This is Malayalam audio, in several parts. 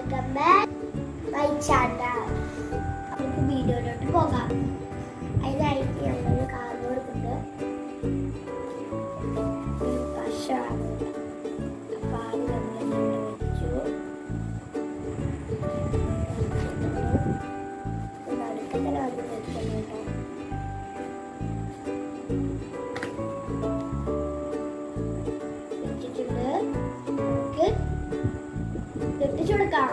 welcome back my channel. നമുക്ക് വീഡിയോയിലോട്ട് പോകാം. അതിനായിട്ട് ഞങ്ങൾ കാർഡ്ബോർഡ് കൊണ്ട് ഒരു പശയാണ്. അപ്പോൾ അത് നമ്മൾ ഇവിടെ വെച്ചു. നടുക്കത്തിൽ അത് വെക്കണം കേട്ടോ. വെച്ചിട്ടുണ്ട്. നമുക്ക് വെട്ടിച്ചു കൊടുക്കാം.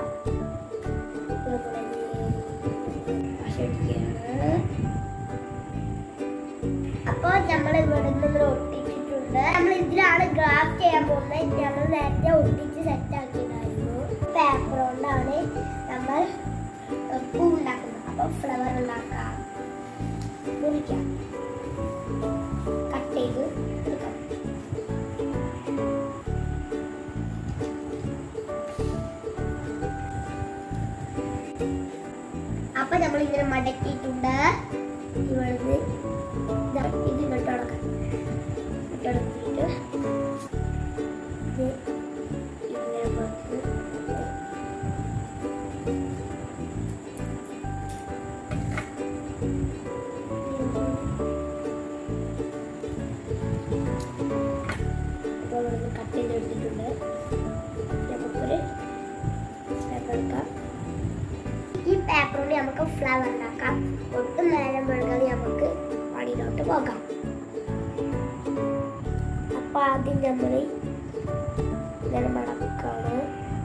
അപ്പോൾ നമ്മൾ ഇവിടെ നിന്ന് ഒട്ടിച്ചിട്ടുണ്ട്. നമ്മൾ ഇതിലാണ് ഗ്രാഫ്റ്റ് ചെയ്യാൻ പോകുന്നത്. നമ്മൾ നേരത്തെ ഒട്ടിച്ച് സെറ്റ് ആക്കിയതായിരുന്നു. പേപ്പർ കൊണ്ടാണ് നമ്മൾ പൂ ഉണ്ടാക്കുന്നത്. അപ്പോൾ ഫ്ലവർ ഉണ്ടാക്കാം. മുറിക്കാം, കട്ട് ചെയ്ത് എടുക്കാം. അപ്പൊ നമ്മൾ ഇങ്ങനെ മടക്കിയിട്ടുണ്ട്. ഇവിടുന്ന് ഇത് ഇങ്ങോട്ട് അടക്കാം. ഇങ്ങോട്ടടക്കിയിട്ട് ഇങ്ങനെ പുറത്ത് അപ്പോൾ ഇവിടുന്ന് കട്ട് ചെയ്തെടുത്തിട്ടുണ്ട്. നമുക്കൊരു സ്റ്റെപ്പ് എടുക്കാം. ഈ പേപ്പർ കൊണ്ട് നമുക്ക് ഫ്ലവർ ഉണ്ടാക്കാം. ഒട്ടും നേരം വൈകാതെ നമുക്ക് പണിയിലോട്ട് പോകാം. അപ്പൊ ആദ്യം നമ്മൾ ഇങ്ങനെ മടക്കാണ്.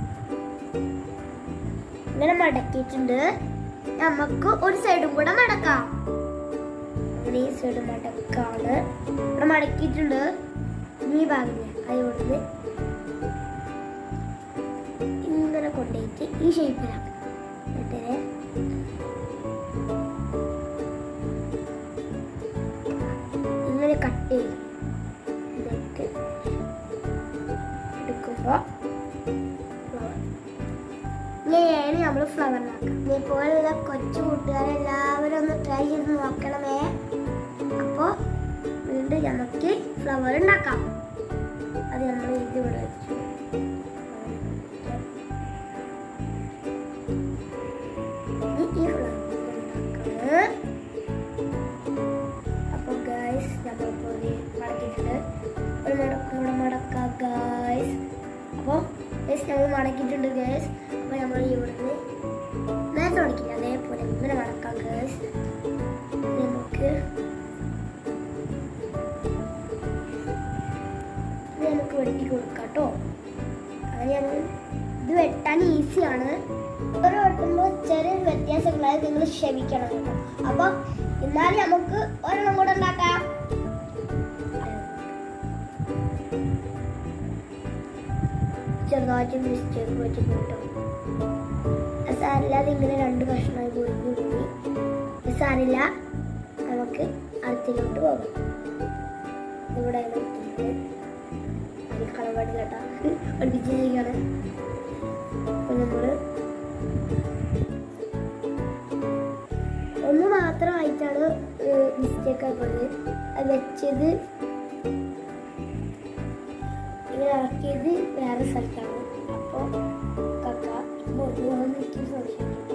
ഇങ്ങനെ മടക്കിയിട്ടുണ്ട്. നമുക്ക് ഒരു സൈഡും കൂടെ മടക്കാം. ഈ സൈഡ് മടക്കാണ്. ഇവിടെ മടക്കിയിട്ടുണ്ട്. ഈ ഭാഗം അതുകൊണ്ട് ഇങ്ങനെ കൊണ്ടുപോയിട്ട് ഈ ഷേപ്പിലാക്കാം. ഇങ്ങനെ കട്ട് ചെയ്ത് ഇതൊക്കെ എടുക്കുമ്പോൾ ഇങ്ങനെയാണ് നമ്മൾ ഫ്ലവർ ഉണ്ടാക്കുക. ഇതേപോലെയുള്ള കൊച്ചു കൂട്ടുകാരെല്ലാവരും ഒന്ന് ട്രൈ ചെയ്ത് നോക്കണമേ. അപ്പോൾ വീണ്ടും നമുക്ക് ഫ്ലവർ ഉണ്ടാക്കാം. അത് നമ്മൾ ഇതിവിടെ വെച്ചു. അപ്പോൾ ഗൈസ് നമ്മളിപ്പോൾ മടക്കിയിട്ടുണ്ട്. ഒരു മടക്കൂടെ മടക്കാം ഗൈസ്. അപ്പോൾ ഗൈസ് നമ്മൾ മടക്കിയിട്ടുണ്ട് ഗൈസ്. അപ്പോൾ നമ്മൾ ഇവിടുന്ന് നേരത്തെ മടക്കില്ല, അതേപോലെ ഇങ്ങനെ മടക്കാം ഗൈസ്. നമുക്ക് വെട്ടി കൊടുക്കാം കേട്ടോ. അങ്ങനെ ഞങ്ങൾ ഇത് വെട്ടാൻ ഈസിയാണ്. ഒരു വെട്ടുമ്പോൾ ചെറിയൊരു വ്യത്യാസങ്ങളായത് നിങ്ങൾ ക്ഷമിക്കണം കേട്ടോ. അപ്പൊ എന്നാലും നമുക്ക് ഒരെണ്ണം കൂടെ ഉണ്ടാക്കാം. ചെറുതായിട്ട് മിസ്റ്റേക്ക് വെച്ചിട്ട് കേട്ടോ. സാരില്ലാതെ ഇങ്ങനെ രണ്ട് കഷ്ണമായി പൊരിഞ്ഞു പോയി. സാരില്ല, നമുക്ക് അടുത്തിലോട്ട് പോകാം. ഇവിടെ കളർ പാടില്ല പഠിപ്പിച്ചിരിക്കുകയാണ്. അപ്പൊ നമ്മള് ഒന്ന് മാത്രമായിട്ടാണ് മിസ്റ്റേക്ക് ആയിപ്പോയത്. അത് വെച്ചത് ഇങ്ങനെ ഇറക്കിയത് വേറെ സ്ഥലത്താണ്. അപ്പോൾ കക്ക എനിക്ക് സംശയിക്കുന്നു.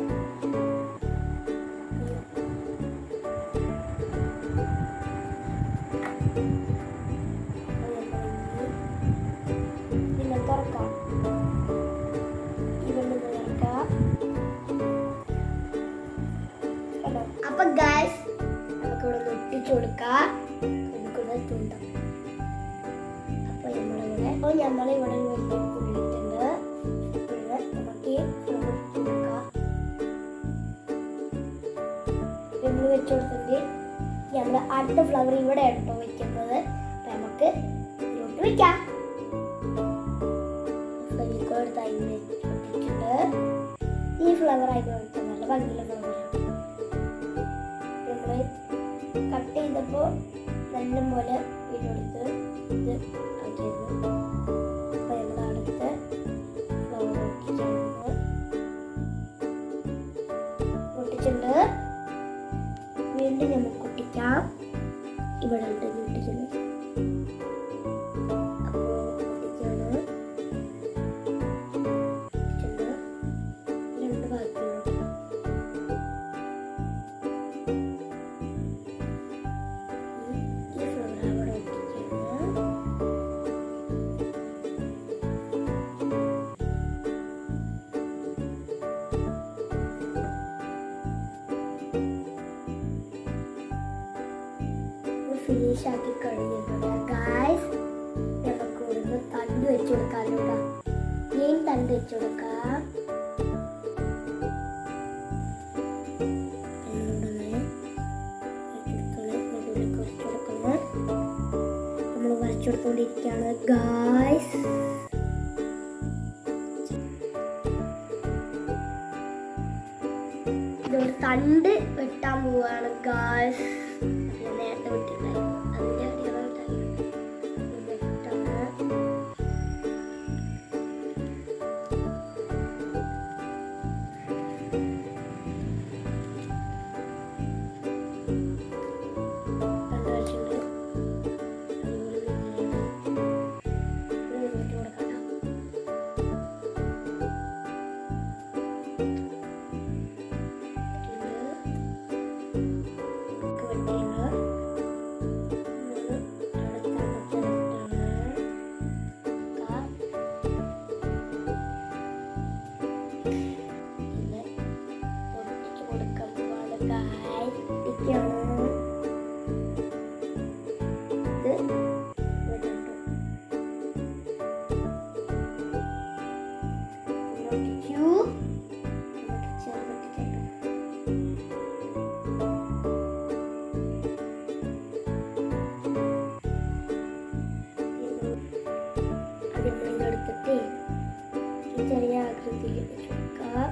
പിന്നെ തുറക്കാം. ഇവിടെ തുറക്കാം. അപ്പൊ ഗൈസ് നമുക്കിവിടെ ഒട്ടിച്ചു കൊടുക്കാം. നമുക്കിവിടെ തുണ്ടാം. അപ്പൊ നമ്മളിവിടെ വലിയ പുള്ളിട്ടുണ്ട്. പിന്നെ നമുക്ക് കൊടുക്കാം. നമ്മൾ വെച്ചു കൊടുത്തിട്ട് നമ്മൾ അടുത്ത ഫ്ലവർ ഇവിടെ കേട്ടോ വെക്കുന്നത്. അപ്പൊ നമുക്ക് ഇതിലോട്ട് വെക്കാം. ഒട്ടിച്ചിട്ടുണ്ട്. ഈ ഫ്ലവർ ആയിട്ട് വെച്ചാൽ നല്ല ഭംഗിയുള്ള ഫ്ലവർ. നമ്മൾ കട്ട് ചെയ്തപ്പോൾ നല്ല പോലെ വീടെടുത്ത് ഇത് ആക്കിയത്. അപ്പോൾ നമ്മൾ അടുത്ത ഫ്ലവർ ഒട്ടിച്ചിട്ടുണ്ട്. വീണ്ടും നമുക്ക് ഒട്ടിക്കാം. ഇവിടെ ഉണ്ട് ഒട്ടിക്കുന്നത്. അപ്പോൾ ഒട്ടിക്കാണ്. ഫിനിഷ് ആക്കി കഴിഞ്ഞിട്ടുണ്ട് ഗായ്സ്. നമുക്ക് ഒരു തണ്ട് വെച്ച് കൊടുക്കാമല്ലോ. ഗ്രീൻ തണ്ട് വെച്ച് കൊടുക്കാം. നമ്മൾ വരച്ചെടുത്തോണ്ടിരിക്കുകയാണ് ഗായ്സ്. ഇതൊരു തണ്ട് വെട്ടാൻ പോവാണ് ഗായ്സ്. നേരത്തെ വെട്ടിണ്ടായിരുന്നു അതിന്റെ ചെറിയ ആകൃതിയിൽ വെക്കാം.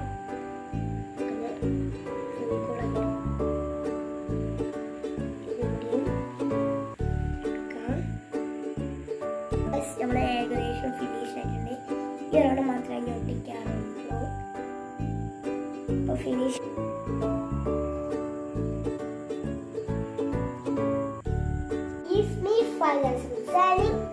നമ്മൾ ഏകദേശം ഫിനിഷ് ആയിട്ടുണ്ട്. ഈ ഒരെണ്ണം മാത്രമേ ഞാൻ ഒട്ടിക്കാറുള്ളൂ. അപ്പോൾ finish It's me, Finance Sally.